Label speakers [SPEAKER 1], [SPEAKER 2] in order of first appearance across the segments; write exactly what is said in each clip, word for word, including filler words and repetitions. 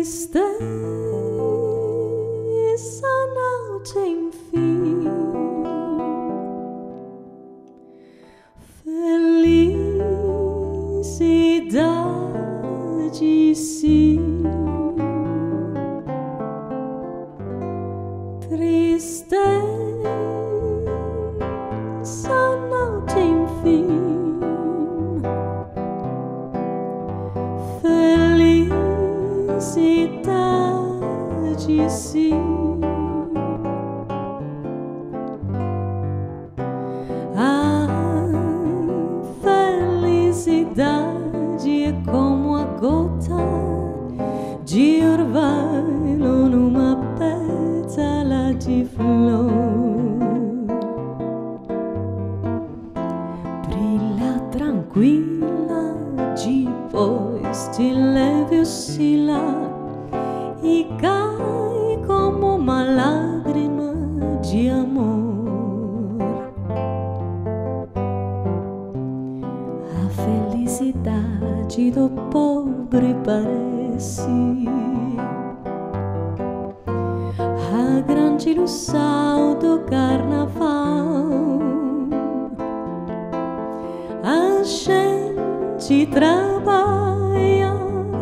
[SPEAKER 1] Tristeza não tem fim. Felicidade sim. Tristeza não tem fim. Felicidade sim. A felicidade é como a gota de orvalho numa pétala de flor. Brilha tranquila, depois de leve oscila e cai como uma lágrima de amor. A felicidade do pobre parece a grande ilusão do carnaval. A gente trabalha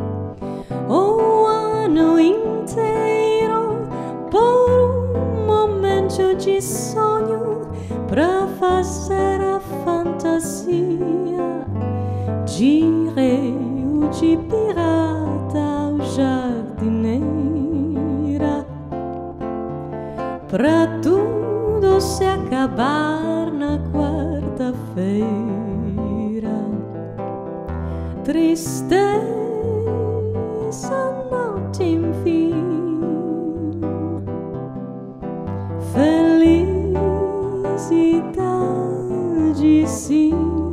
[SPEAKER 1] o ano inteiro por um momento de sonho pra fazer a fantasia de rei ou de pirata ou jardineira, pra tudo se acabar na quarta-feira. Tristeza não tem fim. Felicidade sim.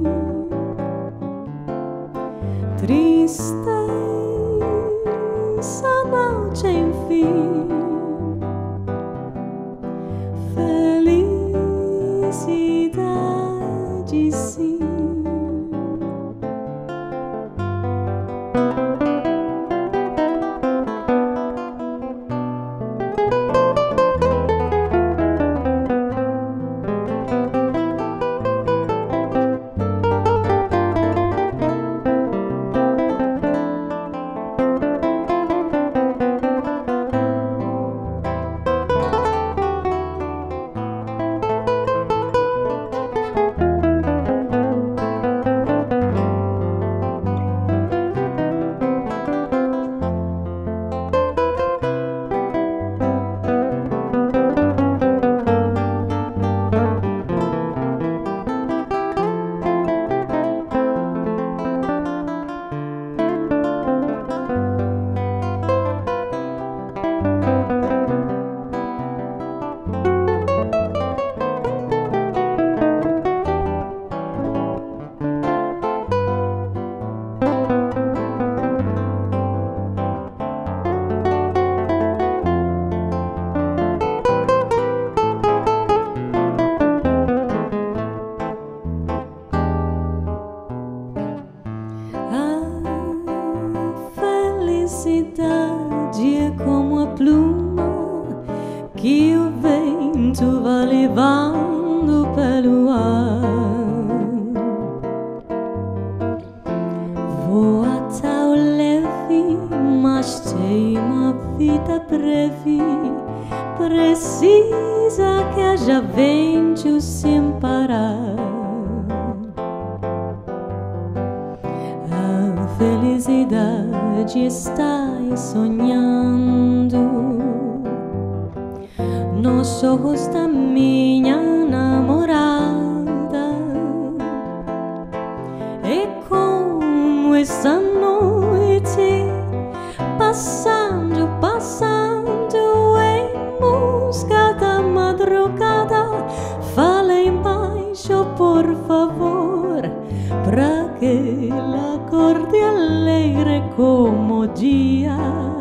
[SPEAKER 1] Tristeza não tem fim. Felicidade sim. Felicidade é como a pluma que o vento vai levando pelo ar. Voa tão leve, mas tem uma vida breve. Precisa que haja vento sem parar. A felicidade está sonhando nos olhos da minha namorada. É como essa noite passando, passando em busca da madrugada. Falem baixo, por favor, pra que ela acorde alegre como o dia,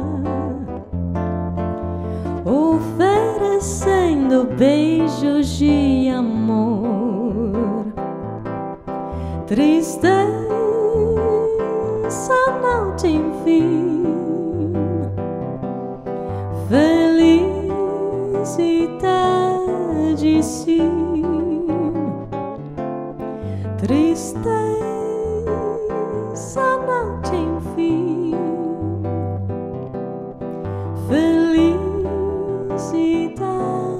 [SPEAKER 1] oferecendo beijos de amor. Tristeza não tem fim. Tristeza não tem fim,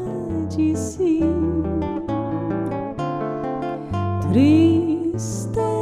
[SPEAKER 1] felicidade sim. Tristeza